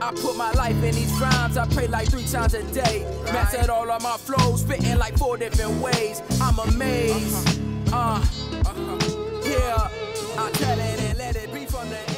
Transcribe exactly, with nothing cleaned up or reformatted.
I put my life in these rhymes, I pray like three times a day. Mastered all of my flows, spitting like four different ways. I'm amazed, uh, yeah, I tell it and let it be from the